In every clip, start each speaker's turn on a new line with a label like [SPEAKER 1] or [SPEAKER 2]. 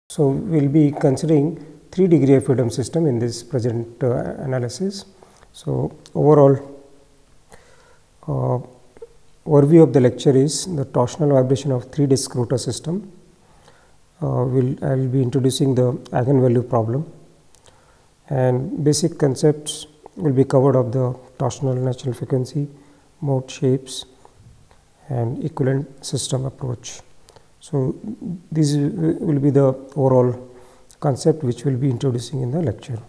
[SPEAKER 1] So, we will be considering 3 degree of freedom system in this present analysis. So, overall overview of the lecture is the torsional vibration of 3 disc rotor system. I will be introducing the eigenvalue problem, and basic concepts will be covered of the torsional natural frequency, mode shapes and equivalent system approach. So, this will be the overall concept which we will be introducing in the lecture.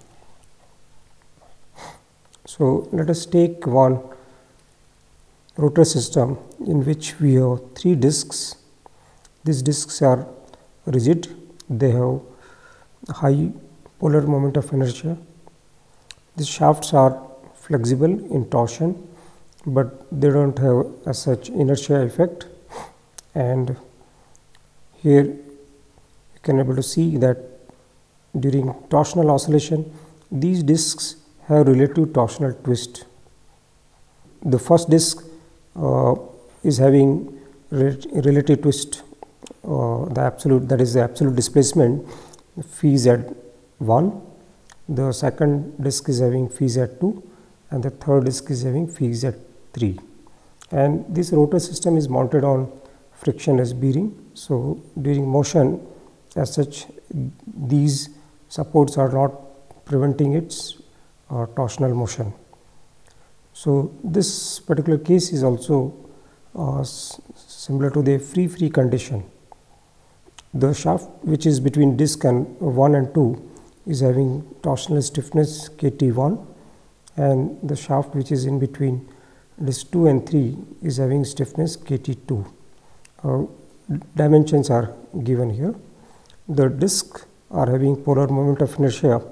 [SPEAKER 1] So, let us take one rotor system in which we have 3 discs. These discs are rigid, they have high polar moment of inertia. These shafts are flexible in torsion, but they do not have as such inertia effect, and here you can able to see that during torsional oscillation these discs have relative torsional twist. The first disc is having relative twist, the absolute, that is the absolute displacement phi z1, the second disc is having phi z2 and the third disc is having phi z3, and this rotor system is mounted on frictionless bearing. So, during motion as such these supports are not preventing its torsional motion. So, this particular case is also similar to the free condition. The shaft which is between disc and 1 and 2 is having torsional stiffness Kt1, and the shaft which is in between disc 2 and 3 is having stiffness Kt2. Dimensions are given here. The discs are having polar moment of inertia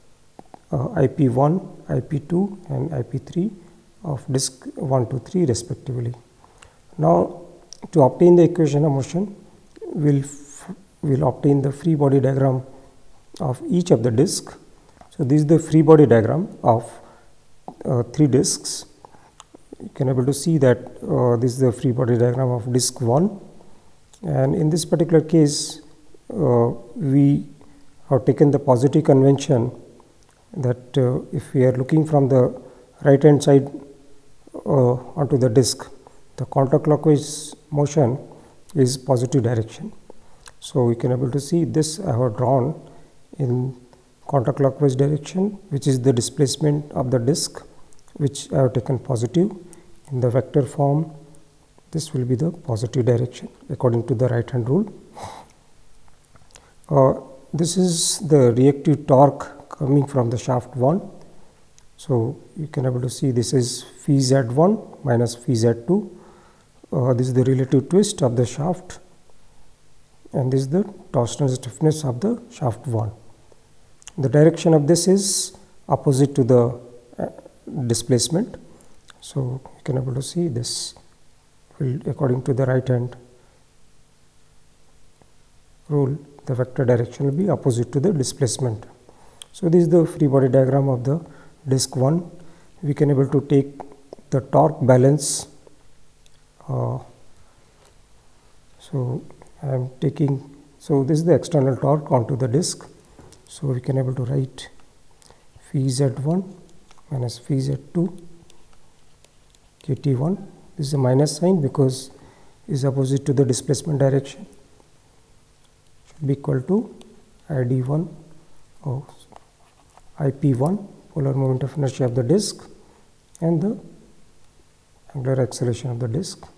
[SPEAKER 1] IP1, IP2 and IP3 of disc 1 to 3 respectively. Now, to obtain the equation of motion, we will obtain the free body diagram of each of the disc. So, this is the free body diagram of 3 discs. You can able to see that this is the free body diagram of disc 1, and in this particular case we have taken the positive convention that if we are looking from the right hand side onto the disc, the counterclockwise motion is positive direction. So, we can able to see this I have drawn in counterclockwise direction, which is the displacement of the disc, which I have taken positive in the vector form. This will be the positive direction according to the right hand rule. This is the reactive torque coming from the shaft 1. So, you can able to see this is phi z1 minus phi z2. This is the relative twist of the shaft, and this is the torsional stiffness of the shaft 1. The direction of this is opposite to the displacement. So, you can able to see this will according to the right hand rule, the vector direction will be opposite to the displacement. So, this is the free body diagram of the disc 1. We can able to take the torque balance. So, I am taking, so this is the external torque onto the disc. So, we can able to write phi z1 minus phi z2 Kt1. This is a minus sign because it is opposite to the displacement direction, should be equal to ID1 or IP1, polar moment of inertia of the disc, and the angular acceleration of the disc.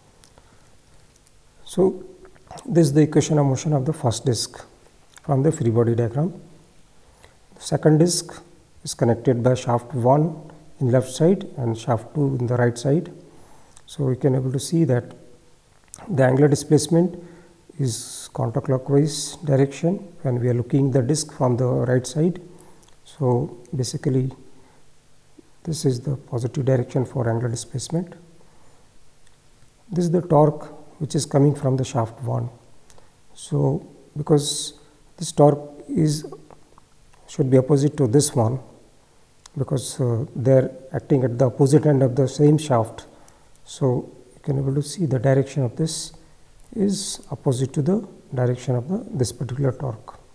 [SPEAKER 1] So, this is the equation of motion of the first disc from the free body diagram. The second disc is connected by shaft 1 in left side and shaft 2 in the right side. So, we can able to see that the angular displacement is counterclockwise direction when we are looking the disc from the right side. So, basically this is the positive direction for angular displacement. This is the torque which is coming from the shaft 1. So, because this torque should be opposite to this one, because they are acting at the opposite end of the same shaft. So, you can able to see the direction of this is opposite to the direction of this particular torque.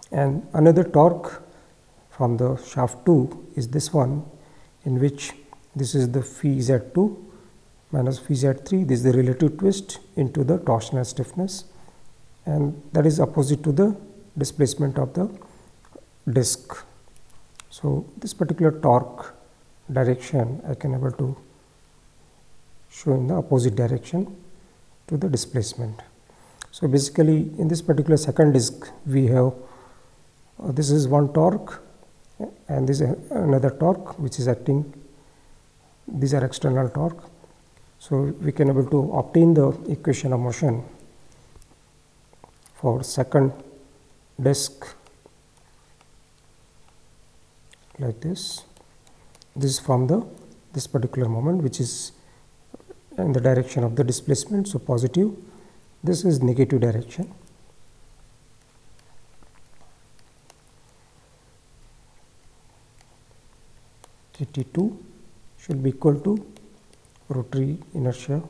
[SPEAKER 1] And another torque from the shaft 2 is this one, in which this is the phi z2 minus phi z3. This is the relative twist into the torsional stiffness, and that is opposite to the displacement of the disc. So, this particular torque direction I can able to show in the opposite direction to the displacement. So, basically in this particular second disc we have this is one torque and this is another torque which is acting, these are external torque. So, we can able to obtain the equation of motion for second disc like this. This is from this particular moment, which is in the direction of the displacement, so positive. This is negative direction. Kt2 should be equal to rotary inertia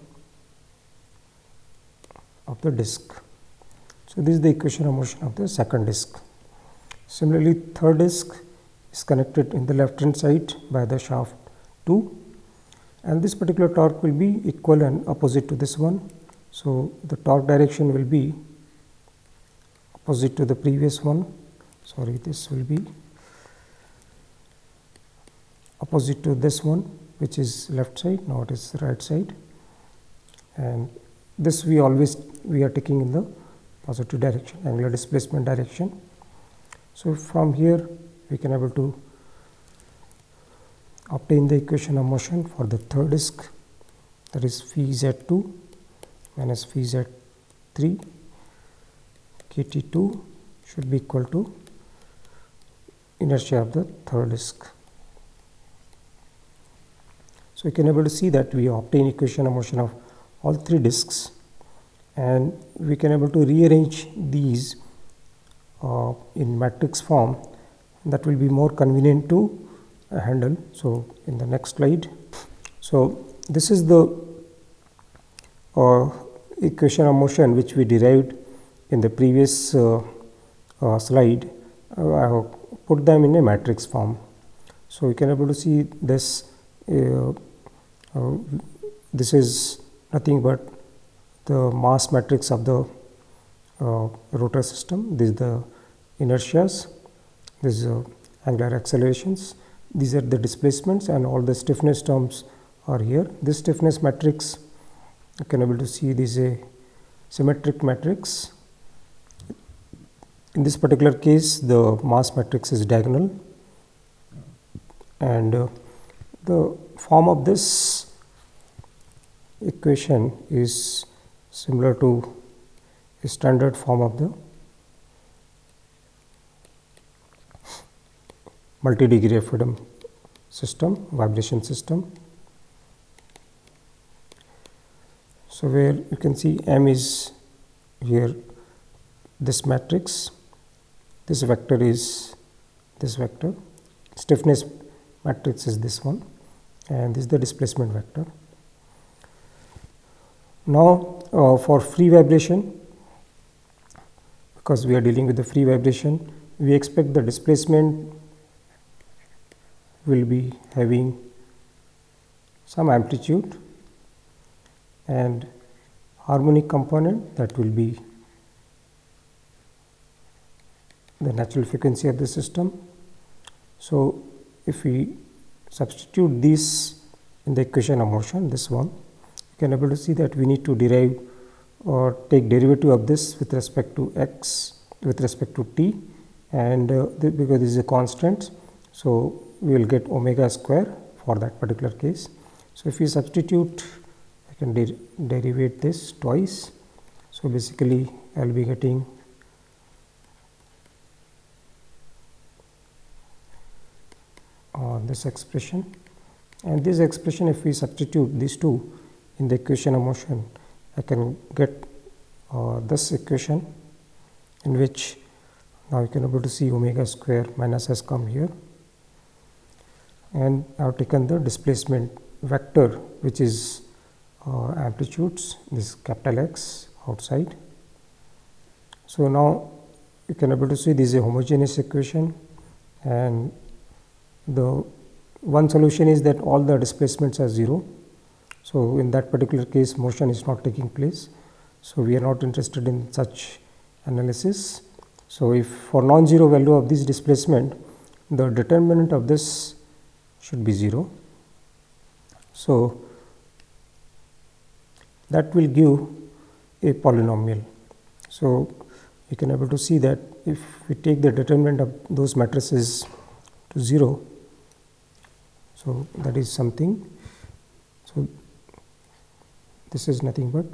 [SPEAKER 1] of the disc. So, this is the equation of motion of the second disc. Similarly, third disc is connected in the left hand side by the shaft 2, and this particular torque will be equal and opposite to this one. So, the torque direction will be opposite to the previous one. Sorry, this will be opposite to this one, which is left side. Now it is right side, and this we are taking in the positive direction, angular displacement direction. So, from here we can able to obtain the equation of motion for the third disc, that is phi z2 minus phi z3. Kt2 should be equal to inertia of the third disc. So, you can able to see that we obtain equation of motion of all three discs, and we can able to rearrange these in matrix form. That will be more convenient to handle. So, in the next slide, so this is the equation of motion which we derived in the previous slide. I have put them in a matrix form. So, you can able to see this. This is nothing but the mass matrix of the rotor system. This is the inertias, this is angular accelerations, these are the displacements, and all the stiffness terms are here. This stiffness matrix, you can able to see this is a symmetric matrix. In this particular case, the mass matrix is diagonal, and the form of this equation is similar to a standard form of the multi-degree of freedom system, vibration system. So, where you can see M is here this matrix, this vector is this vector, stiffness matrix is this one, and this is the displacement vector. Now, for free vibration, because we are dealing with the free vibration, we expect the displacement will be having some amplitude, and harmonic component, that will be the natural frequency of the system. So, if we substitute this in the equation of motion, this one, you can able to see that we need to derive or take derivative of this with respect to x, with respect to t, and because this is a constant, so we will get omega square for that particular case. So, if we substitute, I can derivate this twice. So, basically I will be getting this expression, and this expression, if we substitute these two in the equation of motion, I can get this equation, in which now you can able to see omega square minus has come here, and I have taken the displacement vector, which is amplitudes, this capital X outside. So, now you can able to see this is a homogeneous equation, and the one solution is that all the displacements are 0. So, in that particular case motion is not taking place. So, we are not interested in such analysis. So, if for non-zero value of this displacement, the determinant of this should be 0. So, that will give a polynomial. So, you can able to see that if we take the determinant of those matrices to 0, so that is something. So, this is nothing but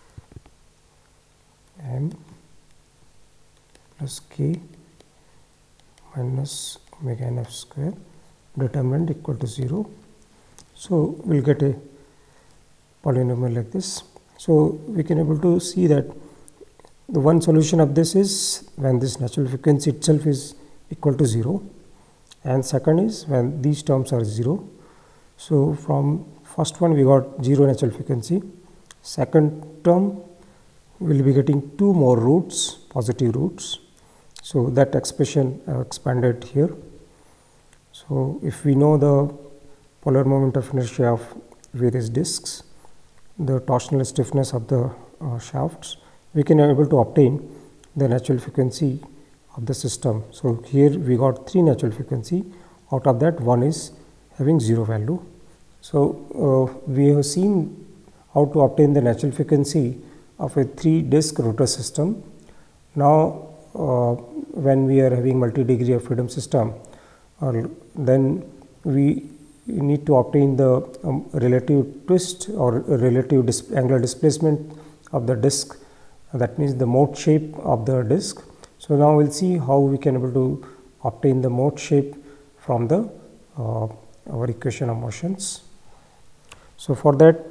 [SPEAKER 1] m plus k minus omega n f square, determinant equal to 0. So, we will get a polynomial like this. So, we can able to see that the one solution of this is when this natural frequency itself is equal to 0, and second is when these terms are 0. So, from first one we got 0 natural frequency, second term we will be getting 2 more roots, positive roots. So, that expression expanded here. So, if we know the polar moment of inertia of various disks, the torsional stiffness of the shafts, we can able to obtain the natural frequency of the system. So, here we got 3 natural frequency, out of that one is having 0 value. So, we have seen how to obtain the natural frequency of a 3 disk rotor system. Now, when we are having multi-degree of freedom system, then we need to obtain the relative twist or relative angular displacement of the disk, that means the mode shape of the disk. So, now we will see how we can able to obtain the mode shape from the our equation of motions. So, for that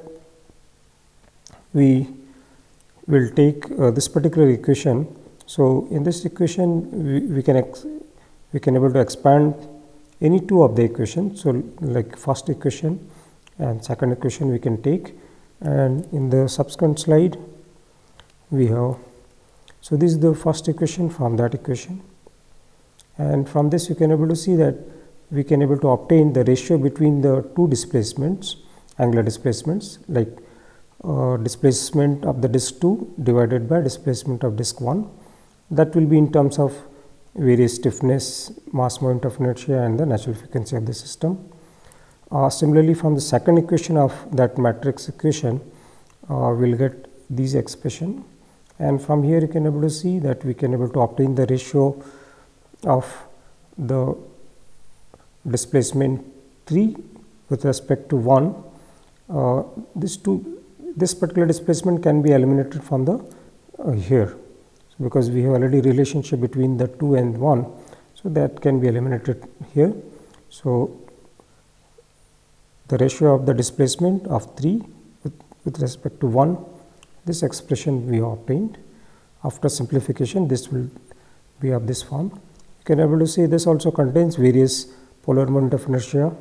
[SPEAKER 1] we will take this particular equation. So, in this equation we can able to expand any two of the equations. So, like first equation and second equation we can take, and in the subsequent slide we have. So, this is the first equation from that equation, and from this you can able to see that we can able to obtain the ratio between the two displacements, angular displacements, like displacement of the disk 2 divided by displacement of disk 1, that will be in terms of various stiffness, mass moment of inertia and the natural frequency of the system. Similarly, from the second equation of that matrix equation, we will get these expression, and from here you can able to see that we can able to obtain the ratio of the displacement 3 with respect to 1. This particular displacement can be eliminated from the here. So, because we have already relationship between the 2 and 1, so that can be eliminated here. So, the ratio of the displacement of 3 with respect to 1, this expression we obtained. After simplification, this will be of this form. You can able to see this also contains various polar moment of inertia,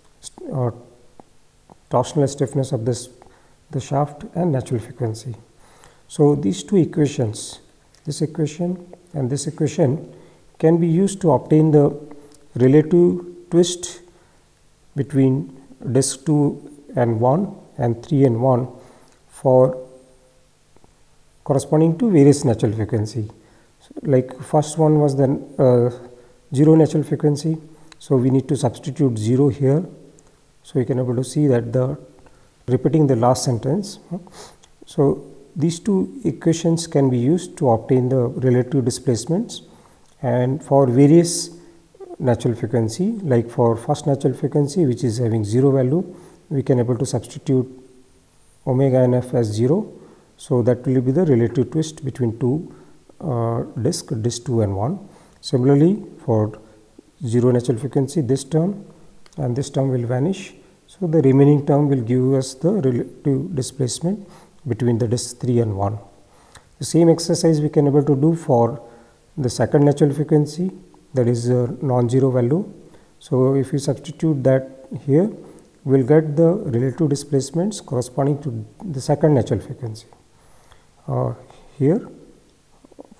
[SPEAKER 1] torsional stiffness of the shaft and natural frequency. So, these two equations, this equation and this equation, can be used to obtain the relative twist between disk 2 and 1 and 3 and 1 for corresponding to various natural frequency. So, like first one was the 0 natural frequency. So, we need to substitute 0 here. So, you can able to see that the repeating the last sentence. So, these two equations can be used to obtain the relative displacements, and for various natural frequency, like for first natural frequency which is having 0 value, we can able to substitute omega nf as 0. So, that will be the relative twist between two disk 2 and 1. Similarly, for 0 natural frequency, this term and this term will vanish. So, the remaining term will give us the relative displacement between the disk 3 and 1. The same exercise we can able to do for the second natural frequency, that is a non-zero value. So, if you substitute that here, we will get the relative displacements corresponding to the second natural frequency. Here for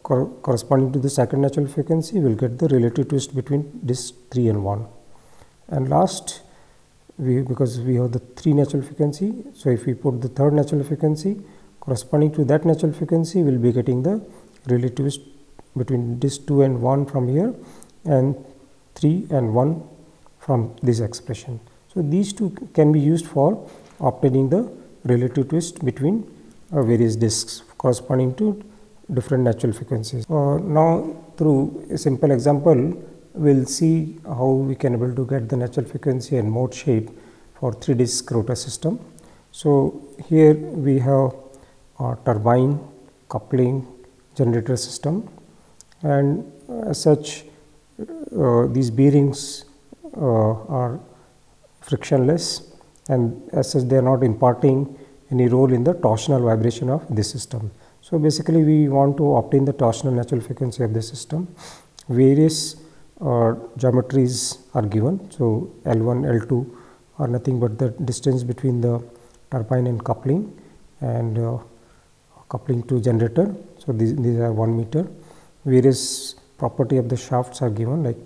[SPEAKER 1] corresponding to the second natural frequency, we will get the relative twist between disk 3 and 1. And last, because we have the 3 natural frequency, so if we put the third natural frequency corresponding to that natural frequency, we will be getting the relative twist between disk 2 and 1 from here, and 3 and 1 from this expression. So these two can be used for obtaining the relative twist between various disks corresponding to different natural frequencies. Now through a simple example, we will see how we can able to get the natural frequency and mode shape for 3 disk rotor system. So here we have turbine, coupling, generator system, and as such these bearings are frictionless, and as such they are not imparting any role in the torsional vibration of this system. So basically we want to obtain the torsional natural frequency of the system. Various geometries are given. So L1, L2 are nothing but the distance between the turbine and coupling, and coupling to generator. So these are 1 meter. Various property of the shafts are given, like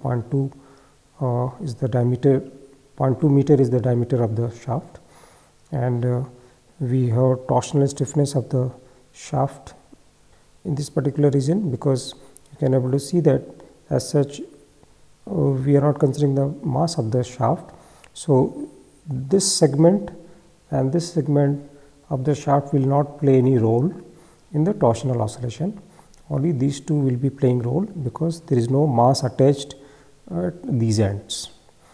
[SPEAKER 1] 0.2 is the diameter, 0.2 meter is the diameter of the shaft, and we have torsional stiffness of the shaft in this particular region, because you can able to see that as such we are not considering the mass of the shaft. So this segment and this segment of the shaft will not play any role in the torsional oscillation. Only these two will be playing role, because there is no mass attached at these ends.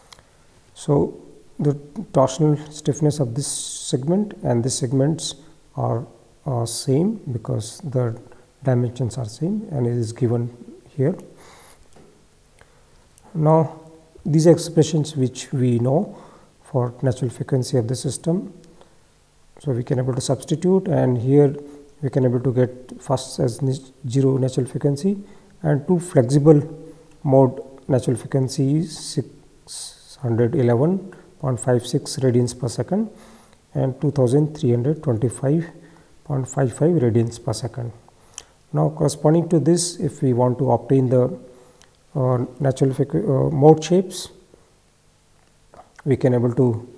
[SPEAKER 1] So the torsional stiffness of this segment and this segments are same, because the dimensions are same, and it is given here. Now these expressions which we know for natural frequency of the system, so we can able to substitute, and here we can able to get first as 0 natural frequency, and 2 flexible mode natural frequencies 611.56 radians per second and 2325.55 radians per second. Now corresponding to this, if we want to obtain the natural mode shapes, we can able to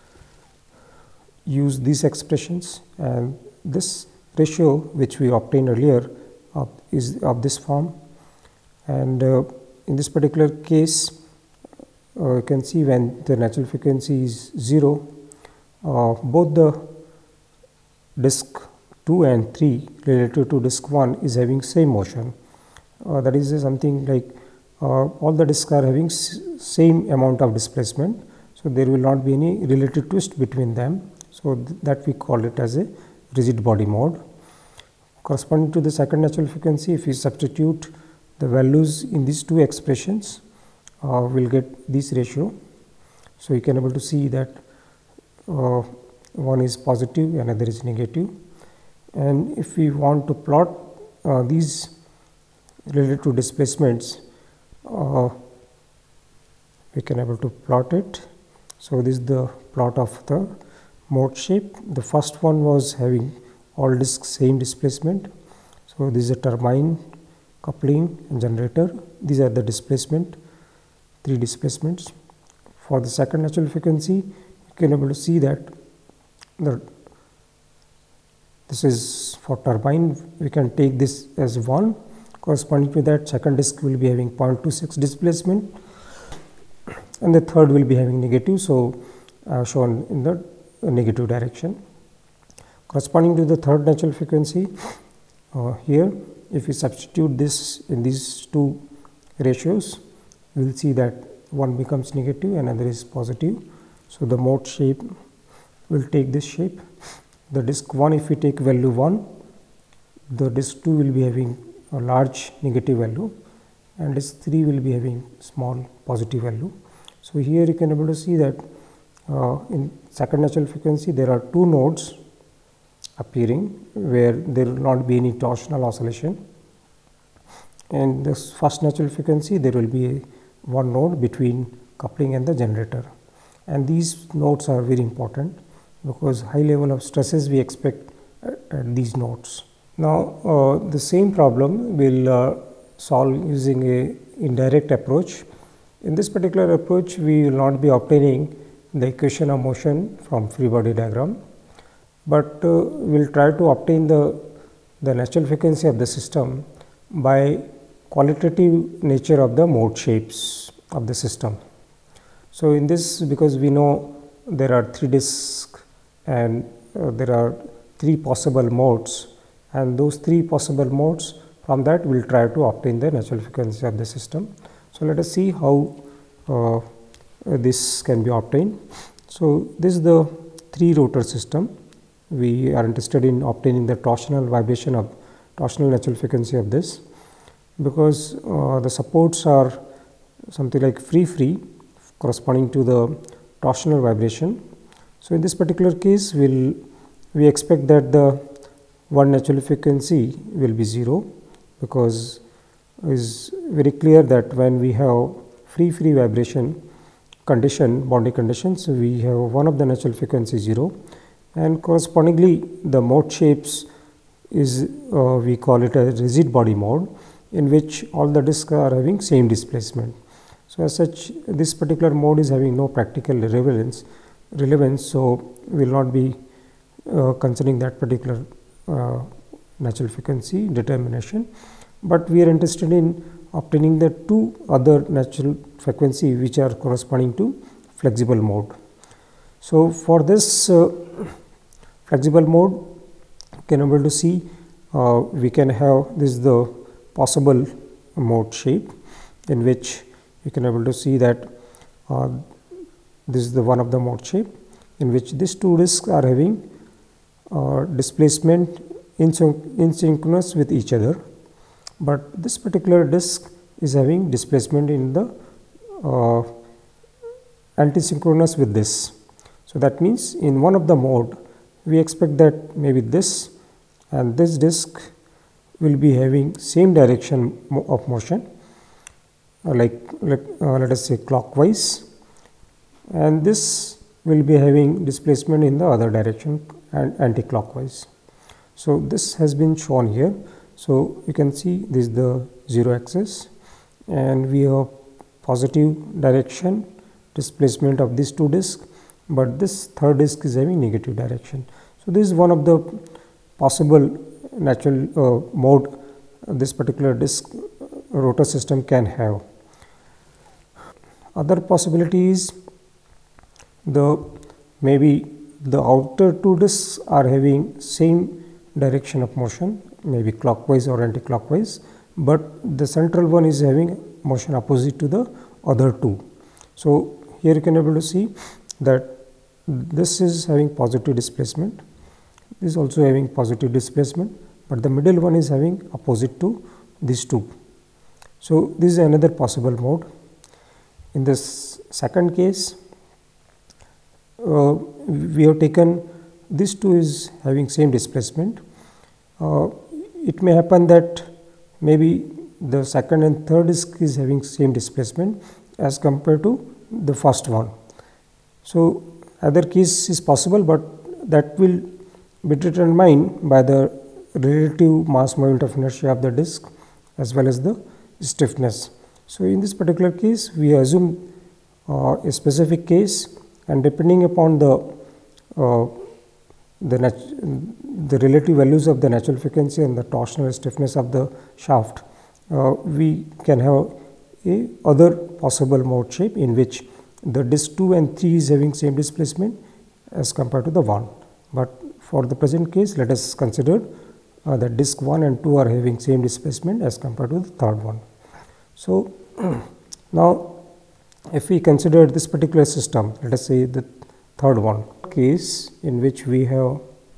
[SPEAKER 1] use these expressions, and this ratio which we obtained earlier is of this form. And in this particular case, you can see when the natural frequency is 0, both the disk 2 and 3 relative to disk 1 is having same motion. That is something like all the disks are having same amount of displacement, so there will not be any relative twist between them. So that we call it as a rigid body mode. Corresponding to the second natural frequency, if we substitute the values in these two expressions, we will get this ratio. So you can able to see that one is positive, another is negative. And if we want to plot these relative displacements, we can able to plot it. So this is the plot of the mode shape. The first one was having all disks same displacement. So this is a turbine, coupling, and generator. These are the displacement, 3 displacements. For the second natural frequency, you can able to see that this is for turbine. We can take this as 1. Corresponding to that, second disk will be having 0.26 displacement, and the third will be having negative. So shown in the negative direction. Corresponding to the third natural frequency, here if we substitute this in these two ratios, we will see that one becomes negative and another is positive. So the mode shape will take this shape. The disk 1, if we take value 1, the disk 2 will be having a large negative value, and disk 3 will be having small positive value. So here you can able to see that in second natural frequency there are 2 nodes appearing where there will not be any torsional oscillation. In this first natural frequency there will be one node between coupling and the generator, and these nodes are very important because high level of stresses we expect at these nodes. Now, the same problem will solve using a indirect approach. In this particular approach, we will not be obtaining the equation of motion from free body diagram, but we will try to obtain the natural frequency of the system by qualitative nature of the mode shapes of the system. So, in this, because we know there are 3 disks and there are 3 possible modes, and those 3 possible modes, from that we will try to obtain the natural frequency of the system. So, let us see how this can be obtained. So, this is the 3 rotor system. We are interested in obtaining the torsional vibration of torsional natural frequency of this, because the supports are something like free corresponding to the torsional vibration. So, in this particular case, we expect that the one natural frequency will be 0, because it is very clear that when we have free vibration condition, boundary conditions, we have one of the natural frequency 0, and correspondingly the mode shapes is we call it a rigid body mode, in which all the disks are having same displacement. So, as such, this particular mode is having no practical relevance. So, we will not be considering that particular natural frequency determination, but we are interested in obtaining the 2 other natural frequency which are corresponding to flexible mode. So, for this flexible mode, you can able to see we can have this is the possible mode shape, in which you can able to see that this is the one of the mode shape, in which these 2 disks are having displacement in synchronous with each other, but this particular disk is having displacement in the anti-synchronous with this. So, that means in one of the mode we expect that maybe this and this disk will be having same direction of motion, let us say clockwise, and this will be having displacement in the other direction and anti-clockwise. So, this has been shown here. So, you can see this is the 0 axis, and we have positive direction displacement of these 2 disks, but this third disk is having negative direction. So, this is one of the possible natural mode this particular disk rotor system can have. Other possibility is maybe the outer 2 disks are having same direction of motion, maybe clockwise or anti-clockwise, but the central one is having motion opposite to the other 2. So, here you can able to see that this is having positive displacement, this is also having positive displacement, but the middle one is having opposite to these 2. So, this is another possible mode. In this second case, we have taken this 2 is having same displacement. It may happen that maybe the second and third disk is having same displacement as compared to the first one. So, other case is possible, but that will be determined by the relative mass moment of inertia of the disk as well as the stiffness. So, in this particular case, we assume a specific case, and depending upon the relative values of the natural frequency and the torsional stiffness of the shaft, we can have a other possible mode shape in which the disk 2 and 3 is having same displacement as compared to the 1. But for the present case, let us consider that disk 1 and 2 are having same displacement as compared to the third one. So, now if we consider this particular system, let us say the third one case in which we have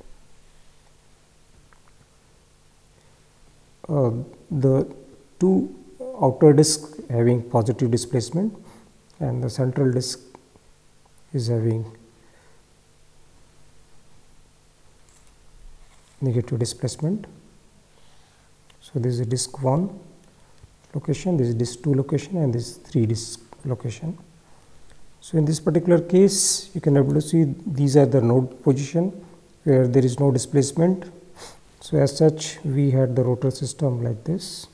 [SPEAKER 1] the 2 outer disks having positive displacement and the central disk is having negative displacement. So, this is disk 1 location, this is disk 2 location, and this 3 disk location. So, in this particular case, you can able to see these are the node position where there is no displacement. So as such, we had the rotor system like this.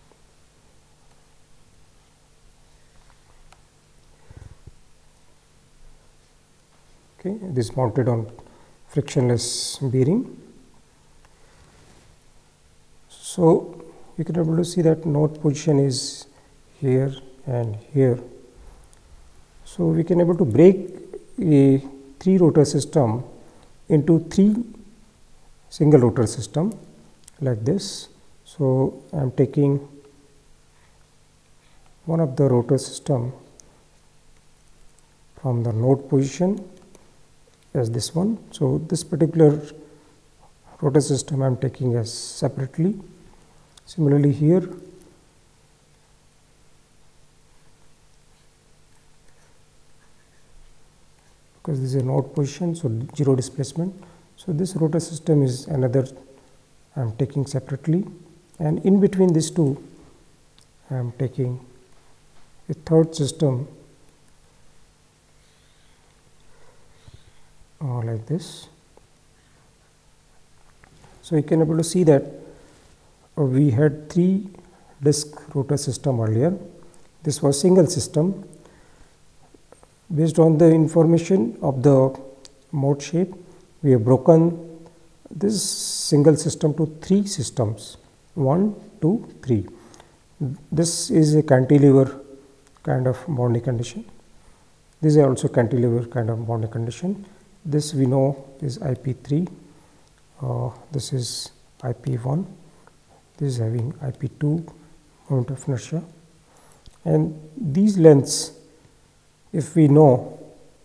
[SPEAKER 1] Okay, this mounted on frictionless bearing. So you can able to see that node position is here and here. So we can able to break a 3 rotor system into 3 single rotor system like this. So I am taking one of the rotor system from the node position as this one. So this particular rotor system I am taking as separately. Similarly here, because this is a node position, so 0 displacement. So this rotor system is another I am taking separately, and in between these two I am taking a third system like this. So you can able to see that we had 3 disc rotor system earlier. This was single system. Based on the information of the mode shape, we have broken this single system to 3 systems, 1, 2, 3. This is a cantilever kind of boundary condition. This is also cantilever kind of boundary condition. This we know is IP3, this is IP1, this is having IP2 moment of inertia, and these lengths, if we know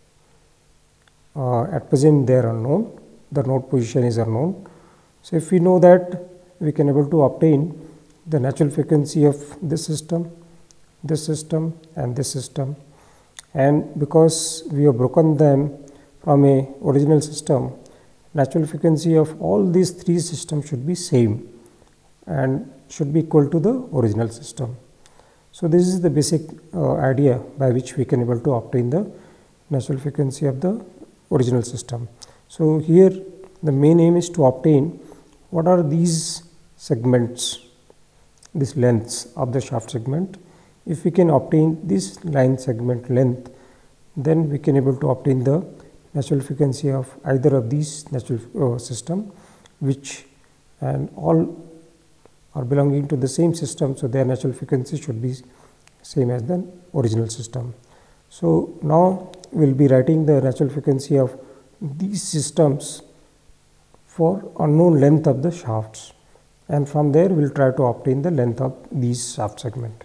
[SPEAKER 1] at present they are unknown, the node position is unknown. So if we know that, we can able to obtain the natural frequency of this system, and this system, and because we have broken them from a original system, natural frequency of all these 3 systems should be same and should be equal to the original system. So this is the basic idea by which we can able to obtain the natural frequency of the original system. So here the main aim is to obtain what are these segments, these lengths of the shaft segment. If we can obtain this line segment length, then we can able to obtain the natural frequency of either of these natural system, which and all are belonging to the same system. So their natural frequency should be same as the original system. So now we will be writing the natural frequency of these systems for unknown length of the shafts, and from there we will try to obtain the length of these shaft segment.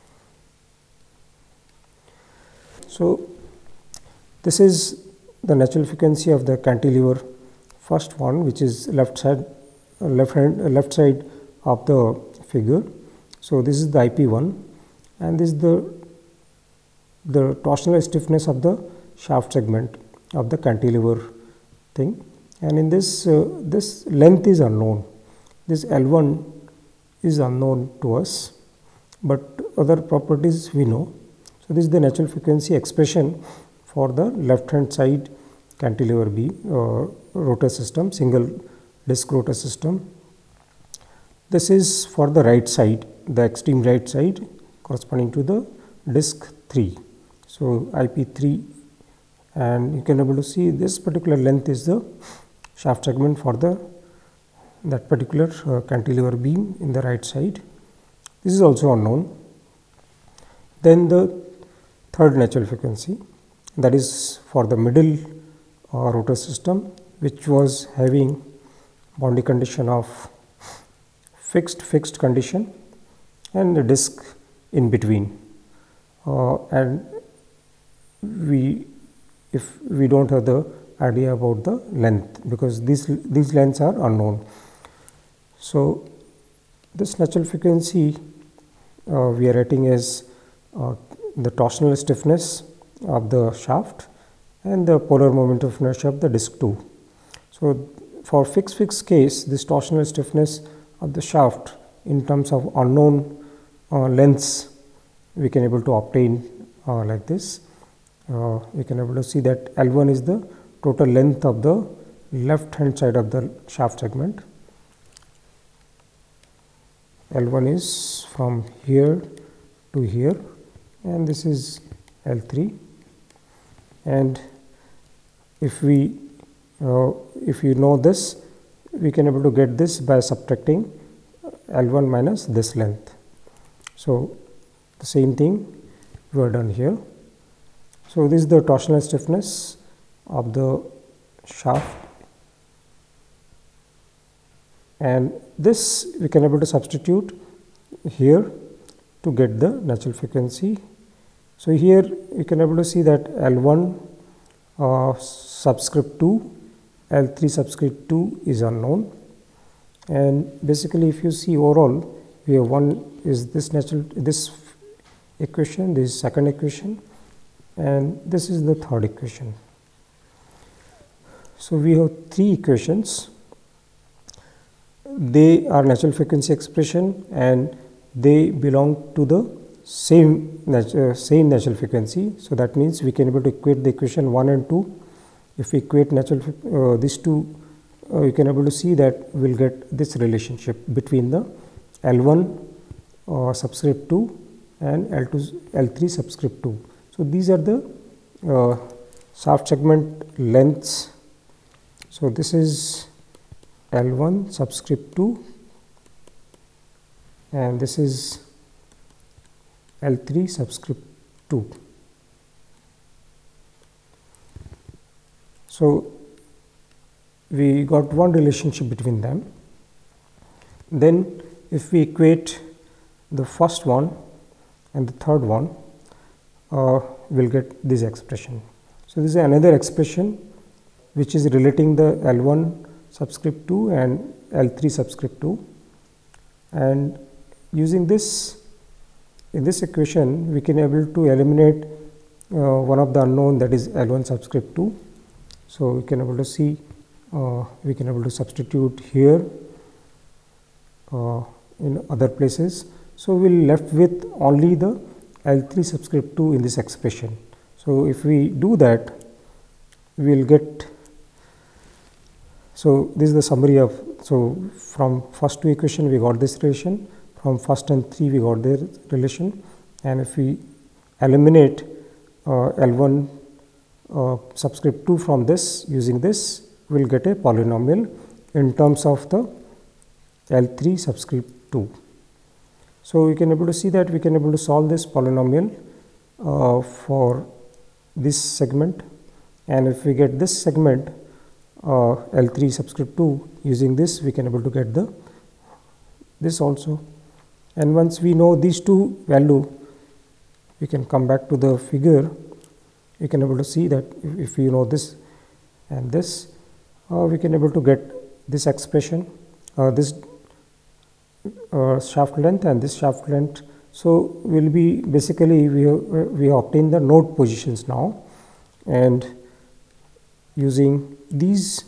[SPEAKER 1] So this is the natural frequency of the cantilever first one, which is left side of the figure. So this is the IP1, and this is the torsional stiffness of the shaft segment of the cantilever thing, and in this this length is unknown. This L1 is unknown to us, but other properties we know. So this is the natural frequency expression for the left hand side cantilever beam rotor system, single disc rotor system. This is for the right side, the extreme right side corresponding to the disc 3. So IP3, and you can able to see this particular length is the shaft segment for that particular cantilever beam in the right side. This is also unknown. Then the third natural frequency, that is for the middle rotor system, which was having boundary condition of fixed condition and the disc in between, and if we don't have the idea about the length, because these lengths are unknown. So this natural frequency we are writing as the torsional stiffness of the shaft and the polar moment of inertia of the disc 2. So for fixed case, this torsional stiffness of the shaft in terms of unknown lengths we can able to obtain like this. We can able to see that L1 is the total length of the left hand side of the shaft segment, L1 is from here to here, and this is L3. And if you know this, we can able to get this by subtracting L1 minus this length. So the same thing we are done here. So this is the torsional stiffness of the shaft, and this we can able to substitute here to get the natural frequency. So here you can able to see that L1 subscript 2, L3 subscript 2 is unknown, and basically if you see overall, we have one is this equation, this is second equation, and this is the third equation. So we have three equations. They are natural frequency expression and they belong to the same natural frequency. So that means we can able to equate the equation 1 and 2. If we equate these two, you can able to see that we will get this relationship between the L1 subscript 2 and L3 subscript 2. So these are the shaft segment lengths. So this is L1 subscript 2 and this is L3 subscript 2. So we got one relationship between them. Then if we equate the first one and the third one, we'll get this expression. So this is another expression which is relating the L1 subscript 2 and L3 subscript 2, and using this, in this equation we can able to eliminate one of the unknown, that is L1 subscript 2. So we can able to see, we can able to substitute here in other places. So we will left with only the L3 subscript 2 in this expression. So if we do that, we will get, so this is the summary of, so from first two equation we got this relation, from first and 3 we got their relation, and if we eliminate L1 subscript 2 from this, using this we will get a polynomial in terms of the L3 subscript 2. So we can able to see that we can able to solve this polynomial for this segment, and if we get this segment L3 subscript 2, using this we can able to get the this also. And once we know these two value, we can come back to the figure. We can able to see that if you know this and this, we can able to get this expression, this shaft length and this shaft length. So will be basically we have obtained the node positions now, and using these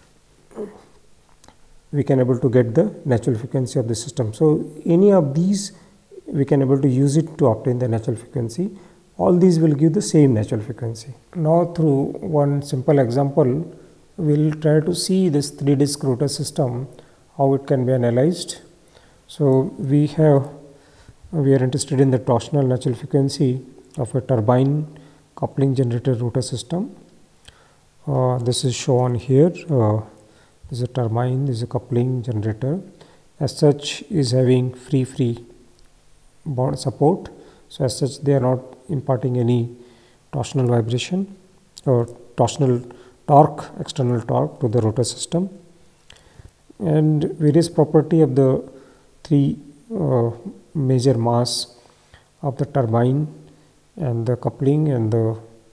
[SPEAKER 1] we can able to get the natural frequency of the system. So any of these we can able to use it to obtain the natural frequency. All these will give the same natural frequency. Now through one simple example, we will try to see this 3-disc rotor system, how it can be analyzed. So we are interested in the torsional natural frequency of a turbine coupling generator rotor system. This is shown here. This is a turbine, this is a coupling generator. As such, is having free bond support. So as such, they are not imparting any torsional vibration or torsional torque, external torque to the rotor system. And various property of the three major mass of the turbine and the coupling and the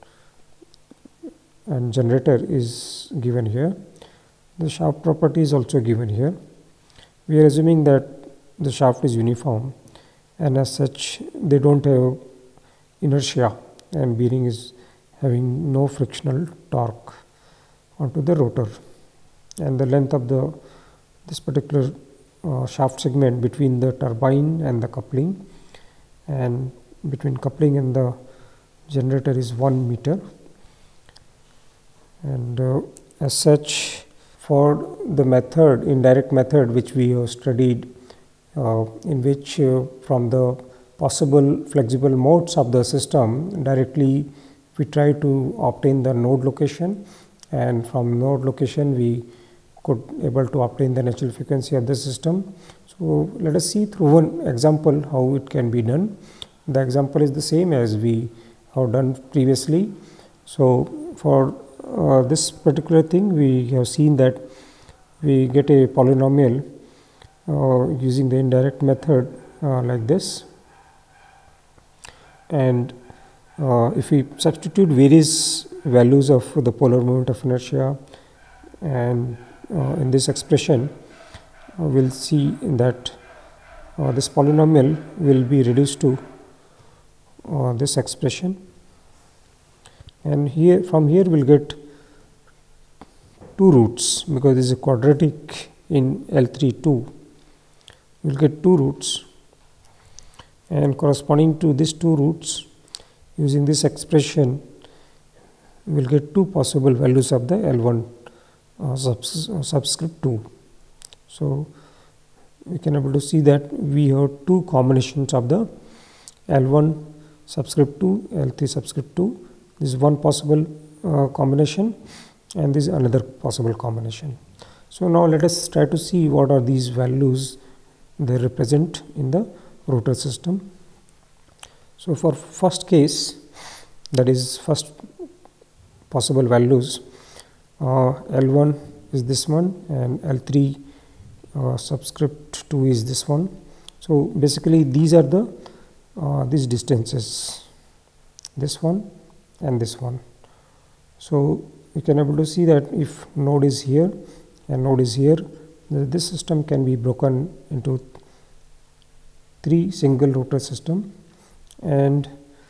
[SPEAKER 1] generator is given here. The shaft property is also given here. We are assuming that the shaft is uniform, and as such they don't have inertia, and bearing is having no frictional torque onto the rotor, and the length of this particular shaft segment between the turbine and the coupling, and between coupling and the generator is 1 meter. And as such, for the method, indirect method which we have studied in which from the possible flexible modes of the system directly we try to obtain the node location, and from node location we could able to obtain the natural frequency of the system. So let us see through one example how it can be done. The example is the same as we have done previously. So for this particular thing, we have seen that we get a polynomial using the indirect method like this, and if we substitute various values of the polar moment of inertia and in this expression, we will see that this polynomial will be reduced to this expression, and here from here we will get two roots, because this is a quadratic in L3 2. We will get two roots, and corresponding to these two roots, using this expression we will get two possible values of the L1 subscript 2. So we can able to see that we have two combinations of the L1 subscript 2, L3 subscript 2. This is one possible combination, and this is another possible combination. So now let us try to see what are these values they represent in the rotor system. So for first case, that is first possible values, L1 is this one and L3 subscript 2 is this one. So basically these are the these distances, this one and this one. So you can able to see that if node is here and node is here, this system can be broken into three single rotor system. And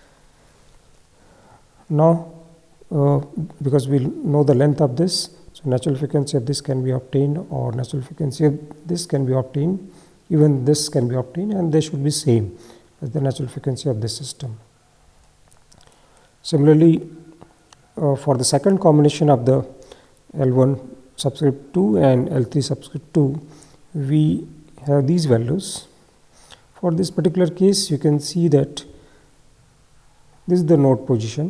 [SPEAKER 1] now because we know the length of this, so natural frequency of this can be obtained, or natural frequency of this can be obtained, even this can be obtained, and they should be same as the natural frequency of this system. Similarly, for the second combination of the L1 subscript 2 and L3 subscript 2, we have these values. For this particular case, you can see that this is the node position.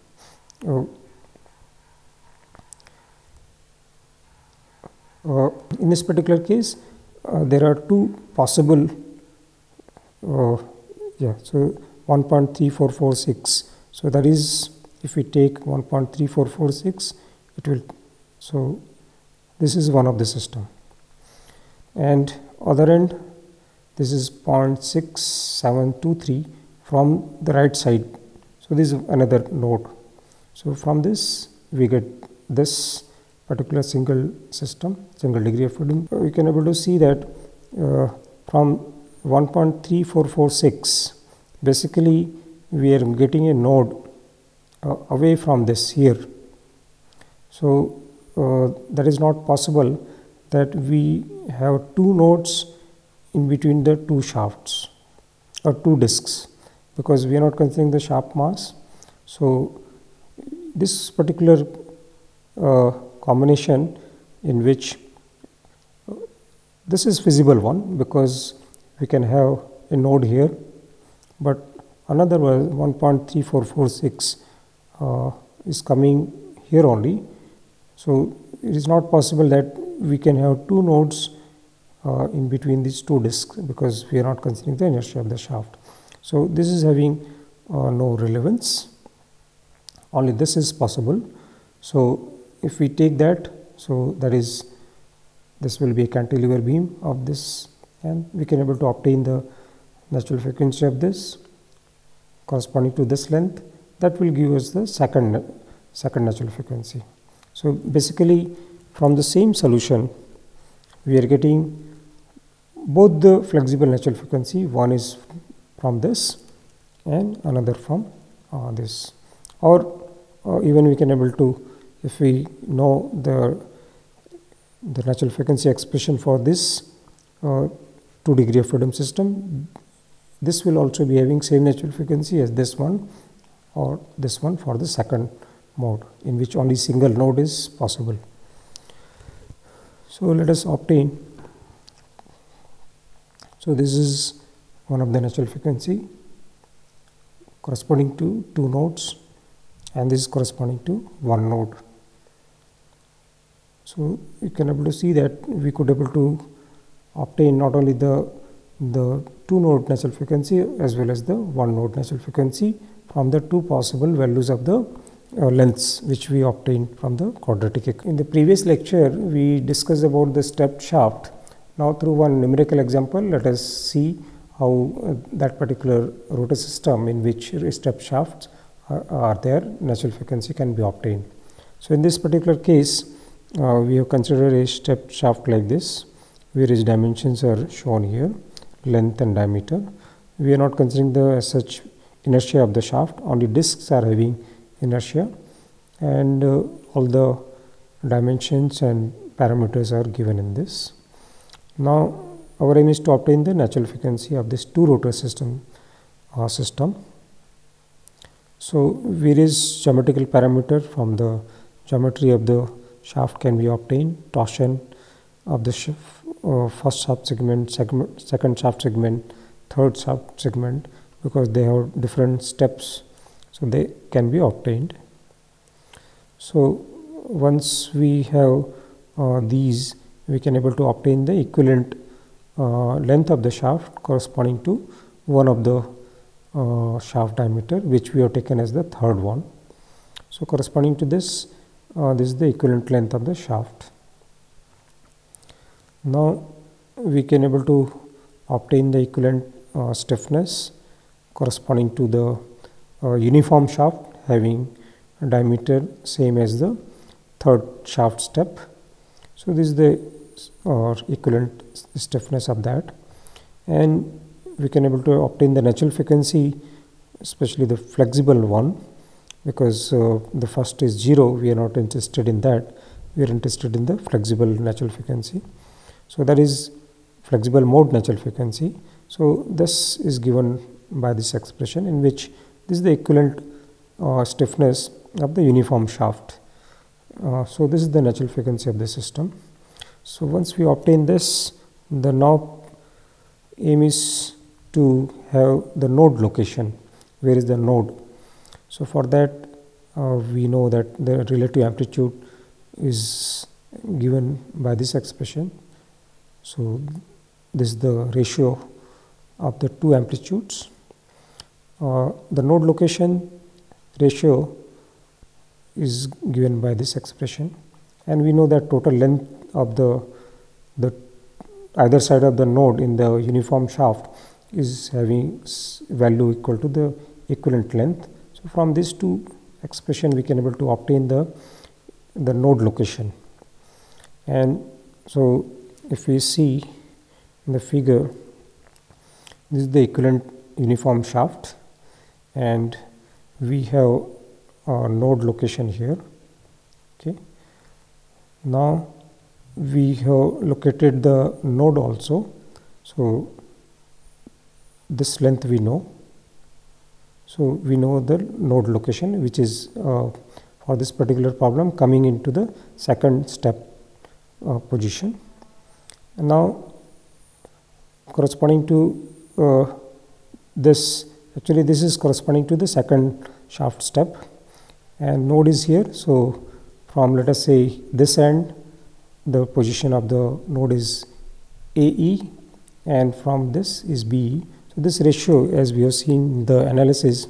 [SPEAKER 1] In this particular case, there are two possible, so 1.3446. So that is, if we take 1.3446, it will, so this is one of the system, and other end this is 0.6723 from the right side. So this is another node. So from this we get this particular single system, single degree of freedom. We can able to see that from 1.3446, basically we are getting a node away from this here. So that is not possible that we have two nodes in between the two shafts or two discs, because we are not considering the shaft mass. So this particular combination in which this is feasible one, because we can have a node here, but another 1.3446 is coming here only. So it is not possible that we can have two nodes in between these two discs, because we are not considering the inertia of the shaft. So this is having no relevance, only this is possible. So if we take that, so that is, this will be a cantilever beam of this, and we can able to obtain the natural frequency of this corresponding to this length. That will give us the second natural frequency. So basically from the same solution we are getting both the flexible natural frequency, one is from this and another from this, or even we can able to, if we know the natural frequency expression for this 2 degree of freedom system, this will also be having same natural frequency as this one or this one for the second mode, in which only single node is possible. So let us obtain. So this is one of the natural frequency corresponding to 2 nodes, and this is corresponding to 1 node. So you can able to see that we could able to obtain not only the 2 node natural frequency as well as the 1 node natural frequency from the 2 possible values of the lengths which we obtained from the quadratic equation. In the previous lecture we discussed about the stepped shaft. Now through one numerical example, let us see how that particular rotor system in which stepped shafts are there, natural frequency can be obtained. So in this particular case we have considered a stepped shaft like this, where its dimensions are shown here, length and diameter. We are not considering the such inertia of the shaft, only discs are having inertia, and all the dimensions and parameters are given in this. Now our aim is to obtain the natural frequency of this 2 rotor system. So various geometrical parameter from the geometry of the shaft can be obtained. Torsion of the first shaft segment, second shaft segment, third shaft segment, because they have different steps, so they can be obtained. So once we have these, we can able to obtain the equivalent length of the shaft corresponding to one of the shaft diameter, which we have taken as the third one. So corresponding to this, this is the equivalent length of the shaft. Now we can able to obtain the equivalent stiffness corresponding to the uniform shaft having a diameter same as the third shaft step. So this is the equivalent stiffness of that, and we can able to obtain the natural frequency, especially the flexible one, because the first is 0, we are not interested in that, we are interested in the flexible natural frequency. So that is flexible mode natural frequency. So this is given by this expression, in which this is the equivalent stiffness of the uniform shaft. So this is the natural frequency of the system. So once we obtain this, the now aim is to have the node location. Where is the node? So for that we know that the relative amplitude is given by this expression. So this is the ratio of the 2 amplitudes. The node location ratio is given by this expression, and we know that total length of the either side of the node in the uniform shaft is having value equal to the equivalent length. So from these 2 expression we can able to obtain the node location. And so if we see in the figure, this is the equivalent uniform shaft, and we have a node location here. Okay. Now we have located the node also. So this length we know. So we know the node location, which is for this particular problem coming into the second step position. And now corresponding to this, actually this is corresponding to the second shaft step, and node is here. So from, let us say, this end, the position of the node is AE, and from this is BE. So this ratio, as we have seen in the analysis,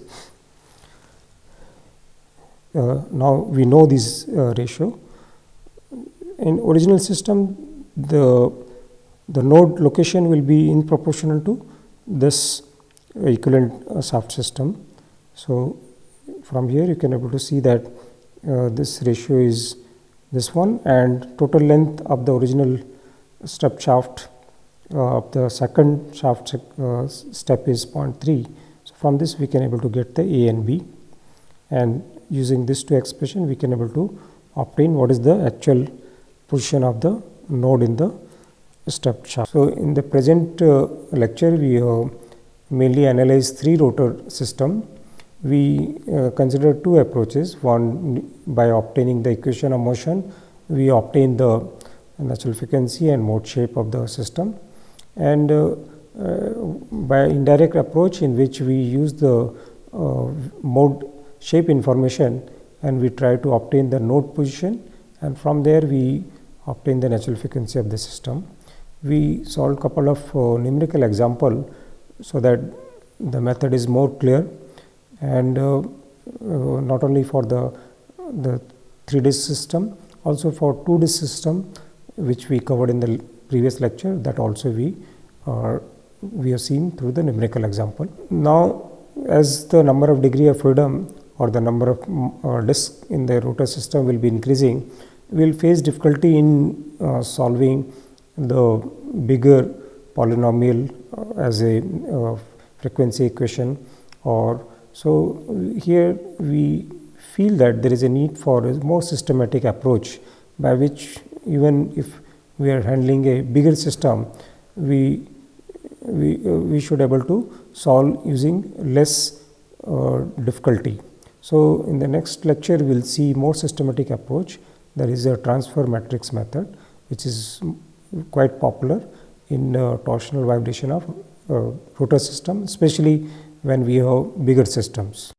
[SPEAKER 1] now we know this ratio. In original system, the node location will be in proportional to this equivalent shaft system. So from here you can able to see that this ratio is this one, and total length of the original step shaft of the second shaft step is 0.3. So from this we can able to get the A and B, and using these 2 expression we can able to obtain what is the actual position of the node in the step shaft. So in the present lecture we mainly analyze 3 rotor system. We consider 2 approaches. One, by obtaining the equation of motion, we obtain the natural frequency and mode shape of the system, and by indirect approach in which we use the mode shape information and we try to obtain the node position, and from there we obtain the natural frequency of the system. We solved couple of numerical example so that the method is more clear, and not only for the 3-disk system, also for 2-disk system which we covered in the previous lecture, that also we have seen through the numerical example. Now, as the number of degree of freedom or the number of disks in the rotor system will be increasing, we will face difficulty in solving the bigger polynomial as a frequency equation, or so here we feel that there is a need for a more systematic approach by which even if we are handling a bigger system, we should able to solve using less difficulty. So in the next lecture we will see more systematic approach, that is a transfer matrix method, which is quite popular in torsional vibration of rotor system, especially when we have bigger systems.